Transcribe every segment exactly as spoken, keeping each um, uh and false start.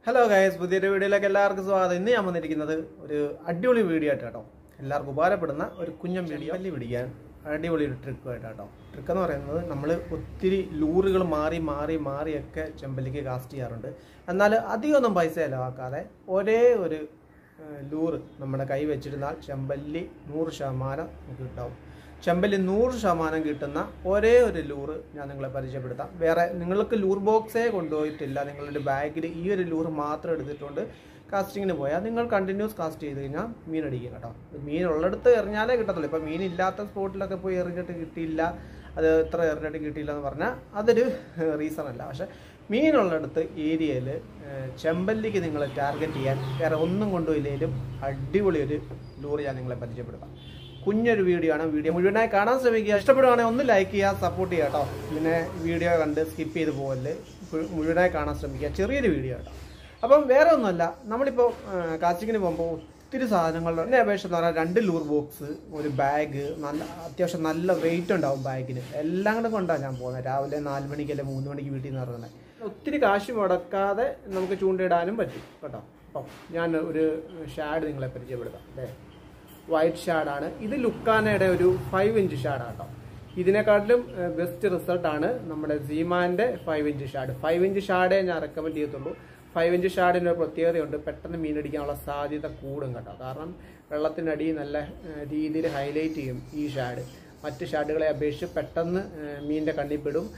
Hello guys, പുതിയൊരു വീഡിയോയിലേക്ക് എല്ലാവർക്കും സ്വാഗതം. ഇന്ന് ഞാൻ വന്നിരിക്കുന്നത് ഒരു അടിപൊളി വീഡിയോ ആയിട്ട് കേട്ടോ. എല്ലാവർക്കും ഉപകാരപ്പെടുന്ന ഒരു കുഞ്ഞൻ വീഡിയോ വലിയ പിടിക്കാൻ അടിപൊളി ഒരു ട്രിക്കുമായിട്ട് കേട്ടോ. ട്രിക്ക് എന്ന് പറയുന്നത്, നമ്മൾ ഒത്തിരി ലൂറുകൾ മാറി മാറി മാറിയൊക്കെ ചെമ്പല്ലിക്ക് കാസ്റ്റ് ചെയ്യാറുണ്ട്. എന്നാൽ അധികമൊന്നും പൈസ ചിലവാക്കാതെ ഒരേ ഒരു ലൂറ് നമ്മുടെ കൈ വെച്ചിരുന്നാൽ ചെമ്പല്ലി നൂറ് ശതമാനം കിട്ടാവും. ചെമ്പല്ലി നൂറ് ശതമാനം കിട്ടുന്ന ഒരേ ഒരു ലൂറ് ഞാൻ നിങ്ങളെ പരിചയപ്പെടുത്താം. വേറെ നിങ്ങൾക്ക് ലൂർ ബോക്സേ കൊണ്ടുപോയിട്ടില്ല, നിങ്ങളുടെ ബാഗിൽ ഈ ഒരു ലൂറ് മാത്രം എടുത്തിട്ടുണ്ട് കാസ്റ്റിങ്ങിന് പോയാൽ നിങ്ങൾ കണ്ടിന്യൂസ് കാസ്റ്റ് ചെയ്ത് കഴിഞ്ഞാൽ മീൻ അടിക്കും കേട്ടോ. മീൻ ഉള്ളിടത്ത് എറിഞ്ഞാലേ കിട്ടത്തുള്ളൂ. ഇപ്പോൾ മീൻ ഇല്ലാത്ത സ്പോട്ടിലൊക്കെ പോയി എറിഞ്ഞിട്ട് കിട്ടിയില്ല, അത് എത്ര എറിഞ്ഞിട്ട് കിട്ടിയില്ല എന്ന് പറഞ്ഞാൽ അതൊരു റീസൺ അല്ല. പക്ഷേ മീനുള്ളിടത്ത് ഏരിയയിൽ ചെമ്പല്ലിക്ക് നിങ്ങൾ ടാർഗറ്റ് ചെയ്യാൻ വേറെ ഒന്നും കൊണ്ടുപോയില്ലെങ്കിലും അടിപൊളി ഒരു ലൂറ് ഞാൻ നിങ്ങളെ പരിചയപ്പെടുത്താം. കുഞ്ഞൊരു വീഡിയോ ആണ്. വീഡിയോ മുഴുവനായി കാണാൻ ശ്രമിക്കുക. ഇഷ്ടപ്പെടുവാണെങ്കിൽ ഒന്ന് ലൈക്ക് ചെയ്യുക, സപ്പോർട്ട് ചെയ്യുക കേട്ടോ. പിന്നെ വീഡിയോ കണ്ട് സ്കിപ്പ് ചെയ്ത് പോകല്, മുഴുവനായി കാണാൻ ശ്രമിക്കുക. ചെറിയൊരു വീഡിയോ കേട്ടോ. അപ്പം വേറെ ഒന്നുമല്ല, നമ്മളിപ്പോൾ കാസ്റ്റിങ്ങിന് പോകുമ്പോൾ ഒത്തിരി സാധനങ്ങൾ എന്നെ അപേക്ഷിച്ച് പറഞ്ഞാൽ രണ്ട് ലൂർ ബോക്സ്, ഒരു ബാഗ്, നല്ല അത്യാവശ്യം നല്ല വെയിറ്റ് ഉണ്ടാവും ബാഗിന്. എല്ലാം കൂടെ കൊണ്ടാണ് ഞാൻ പോകുന്നത്. രാവിലെ നാല് മണിക്ക് അല്ലെങ്കിൽ മൂന്ന് മണിക്ക് വീട്ടിൽ നിന്ന് ഇറങ്ങുന്നത്. ഒത്തിരി കാശ് മുടക്കാതെ നമുക്ക് ചൂണ്ടയിടാനും പറ്റും കേട്ടോ. അപ്പം ഞാൻ ഒരു ഷാഡ് നിങ്ങളെ പരിചയപ്പെടുത്താം. അല്ലേ, വൈറ്റ് ഷാഡാണ് ഇത്. ലുക്കാനയുടെ ഒരു ഫൈവ് ഇഞ്ച് ഷാഡാണ് കേട്ടോ. ഇതിനെക്കാട്ടിലും ബെസ്റ്റ് റിസൾട്ടാണ് നമ്മുടെ സീമാൻ്റെ five inch shad. Five inch ഷാഡേ ഞാൻ റെക്കമെൻഡ് ചെയ്യത്തുള്ളൂ. ഫൈവ് ഇഞ്ച് ഷാഡിന് ഒരു പ്രത്യേകതയുണ്ട്, പെട്ടെന്ന് മീനടിക്കാനുള്ള സാധ്യത കൂടും കേട്ടോ. കാരണം വെള്ളത്തിനടി നല്ല രീതിയിൽ ഹൈലൈറ്റ് ചെയ്യും ഈ ഷാഡ്. മറ്റ് ഷാഡുകളെ അപേക്ഷിച്ച് പെട്ടെന്ന് മീനിൻ്റെ കണ്ണിൽപ്പെടും,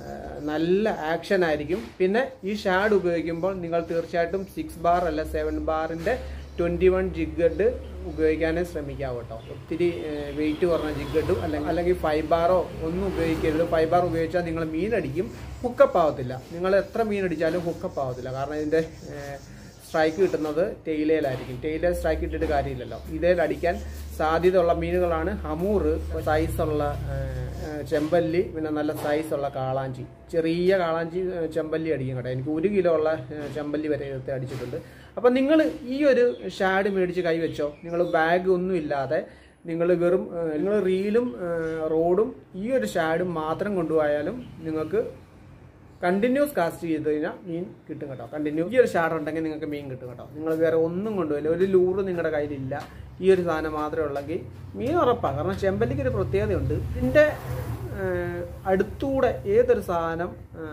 നല്ല ആക്ഷൻ ആയിരിക്കും. പിന്നെ ഈ ഷാഡ് ഉപയോഗിക്കുമ്പോൾ നിങ്ങൾ തീർച്ചയായിട്ടും സിക്സ് ബാർ അല്ല സെവൻ ബാറിൻ്റെ ട്വൻറ്റി വൺ ജിഗഡ് ഉപയോഗിക്കാനേ ശ്രമിക്കാവൂ കേട്ടോ. ഒത്തിരി വെയിറ്റ് കുറഞ്ഞ ജിഗഡും അല്ലെങ്കിൽ അല്ലെങ്കിൽ ഫൈവ് ബാറോ ഒന്നും ഉപയോഗിക്കരുത്. ഫൈവ് ബാർ ഉപയോഗിച്ചാൽ നിങ്ങൾ മീനടിക്കും, ഹുക്കപ്പ് ആവത്തില്ല. നിങ്ങൾ എത്ര മീനടിച്ചാലും ഹുക്കപ്പ് ആവത്തില്ല. കാരണം ഇതിൻ്റെ സ്ട്രൈക്ക് കിട്ടുന്നത് ടെയിലയിലായിരിക്കും. ടെയിലയിൽ സ്ട്രൈക്ക് ഇട്ടിട്ട് കാര്യമില്ലല്ലോ. ഇതേൽ അടിക്കാൻ സാധ്യതയുള്ള മീനുകളാണ് ഹമൂർ, സൈസുള്ള ചെമ്പല്ലി, പിന്നെ നല്ല സൈസുള്ള കാളാഞ്ചി. ചെറിയ കാളാഞ്ചി ചെമ്പല്ലി അടിക്കും കേട്ടോ. എനിക്ക് ഒരു കിലോ ഉള്ള ചെമ്പല്ലി വരെ എടുത്ത് അടിച്ചിട്ടുണ്ട്. അപ്പം നിങ്ങൾ ഈ ഒരു ഷാഡ് മേടിച്ച് കൈവച്ചോ. നിങ്ങൾ ബാഗ് ഒന്നും ഇല്ലാതെ നിങ്ങൾ വെറും നിങ്ങൾ റീലും റോഡും ഈ ഒരു ഷാഡും മാത്രം കൊണ്ടുപോയാലും നിങ്ങൾക്ക് കണ്ടിന്യൂസ് കാസ്റ്റ് ചെയ്ത് കഴിഞ്ഞാൽ മീൻ കിട്ടും കേട്ടോ. കണ്ടിന്യൂ ഈ ഒരു ഷാഡ് ഉണ്ടെങ്കിൽ നിങ്ങൾക്ക് മീൻ കിട്ടും കേട്ടോ. നിങ്ങൾ വേറെ ഒന്നും കൊണ്ടുപോയില്ല, ഒരു ലൂറ് നിങ്ങളുടെ കയ്യിലില്ല, ഈ ഒരു സാധനം മാത്രമേ ഉള്ളെങ്കിൽ മീൻ ഉറപ്പാണ്. കാരണം ചെമ്പല്ലിക്ക് ഒരു പ്രത്യേകതയുണ്ട്, ഇതിൻ്റെ അടുത്തൂടെ ഏതൊരു സാധനം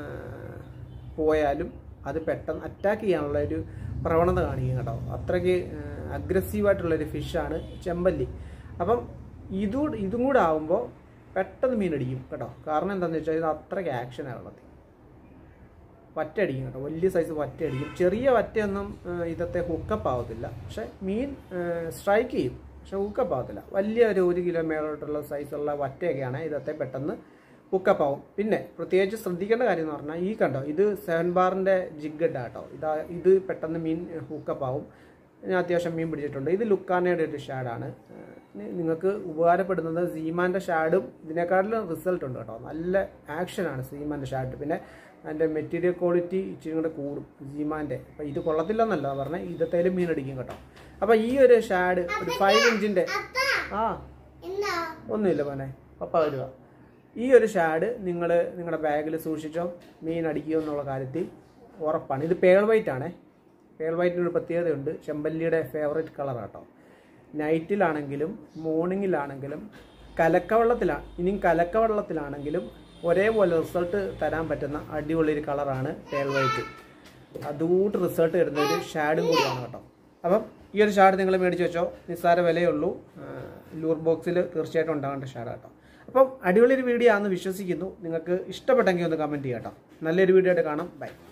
പോയാലും അത് പെട്ടെന്ന് അറ്റാക്ക് ചെയ്യാനുള്ള ഒരു പ്രവണത കാണിക്കും കേട്ടോ. അത്രയ്ക്ക് അഗ്രസീവായിട്ടുള്ളൊരു ഫിഷാണ് ചെമ്പല്ലി. അപ്പം ഇതൂ ഇതും കൂടെ ആകുമ്പോൾ പെട്ടെന്ന് മീൻ അടിക്കും കേട്ടോ. കാരണം എന്താണെന്ന് വെച്ചാൽ ഇത് അത്രയ്ക്ക് ആക്ഷനാണ് ഉള്ളത്. വറ്റടിക്കും കേട്ടോ, വലിയ സൈസ് വറ്റടിക്കും. ചെറിയ വറ്റയൊന്നും ഇതത്തെ ഹുക്കപ്പ് ആവത്തില്ല, പക്ഷെ മീൻ സ്ട്രൈക്ക് ചെയ്യും, പക്ഷെ ഹുക്കപ്പ് ആവത്തില്ല. വലിയ ഒരു ഒരു കിലോ മേലോട്ടുള്ള സൈസുള്ള വറ്റയൊക്കെയാണ് ഇതത്തെ പെട്ടെന്ന് ഹുക്കപ്പ് ആവും. പിന്നെ പ്രത്യേകിച്ച് ശ്രദ്ധിക്കേണ്ട കാര്യം എന്ന് പറഞ്ഞാൽ, ഈ കണ്ടോ, ഇത് സെവൻ ബാറിൻ്റെ ജിഗഡ് ആട്ടോ. ഇതാ ഇത് പെട്ടെന്ന് മീൻ ഹുക്കപ്പ് ആവും. ഞാൻ അത്യാവശ്യം മീൻ പിടിച്ചിട്ടുണ്ട്. ഇത് ലുക്കാനയുടെ ഒരു ഷാഡാണ്. നിങ്ങൾക്ക് ഉപകാരപ്പെടുന്നത് സീമാൻ്റെ ഷാഡും ഇതിനേക്കാട്ടിലും റിസൾട്ട് ഉണ്ട് കേട്ടോ. നല്ല ആക്ഷനാണ് സീമാൻ്റെ ഷാഡ്. പിന്നെ അതിൻ്റെ മെറ്റീരിയൽ ക്വാളിറ്റി ഇച്ചിരി കൂടെ കൂടും സീമാൻ്റെ. അപ്പം ഇത് കൊള്ളത്തില്ലെന്നല്ല പറഞ്ഞാൽ, ഇതത്തേലും മീൻ അടിക്കും കേട്ടോ. അപ്പം ഈ ഒരു ഷാഡ് ഒരു ഫൈവ് ഇഞ്ചിൻ്റെ ആ ഒന്നുമില്ല മോനെ, പപ്പ വരുക. ഈ ഒരു ഷാഡ് നിങ്ങൾ നിങ്ങളുടെ ബാഗിൽ സൂക്ഷിച്ചോ, മീൻ അടിക്കുക എന്നുള്ള കാര്യത്തിൽ ഉറപ്പാണ്. ഇത് പേൾ വൈറ്റ് ആണേ. പേൾ വൈറ്റിനൊരു പ്രത്യേകതയുണ്ട്, ചെമ്പല്ലിയുടെ ഫേവറേറ്റ് കളറാണ് കേട്ടോ. നൈറ്റിലാണെങ്കിലും മോർണിംഗിലാണെങ്കിലും കലക്കവെള്ളത്തിലാണ് ഇനിയും കലക്കവെള്ളത്തിലാണെങ്കിലും ഒരേപോലെ റിസൾട്ട് തരാൻ പറ്റുന്ന അടിപൊളി ഒരു കളറാണ് പേൾ വൈറ്റ്. അതുകൂട്ട് റിസൾട്ട് തരുന്ന ഒരു ഷാഡും കൂടിയാണ് കേട്ടോ. അപ്പം ഈ ഒരു ഷാഡ് നിങ്ങൾ മേടിച്ച് വെച്ചോ, നിസ്സാര വിലയുള്ളൂ. ലൂർ ബോക്സിൽ തീർച്ചയായിട്ടും ഉണ്ടാകേണ്ട ഷാഡാണ് കേട്ടോ. അപ്പം അടിപൊളി ഒരു വീഡിയോ ആണെന്ന് വിശ്വസിക്കുന്നു. നിങ്ങൾക്ക് ഇഷ്ടപ്പെട്ടെങ്കിൽ ഒന്ന് കമൻറ്റ് ചെയ്യാം കേട്ടോ. നല്ലൊരു വീഡിയോ ആയിട്ട് കാണാം. ബൈ.